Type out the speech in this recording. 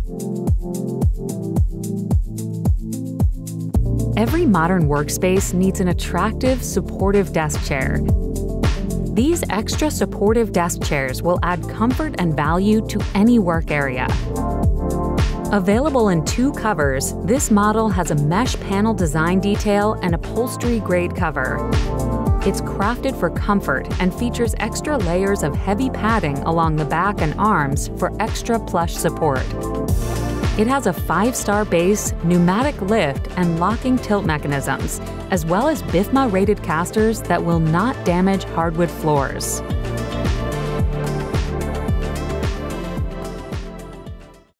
Every modern workspace needs an attractive, supportive desk chair. These extra supportive desk chairs will add comfort and value to any work area. Available in 2 covers, this model has a mesh panel design detail and upholstery-grade cover. It's crafted for comfort and features extra layers of heavy padding along the back and arms for extra plush support. It has a 5-star base, pneumatic lift, and locking tilt mechanisms, as well as BIFMA-rated casters that will not damage hardwood floors.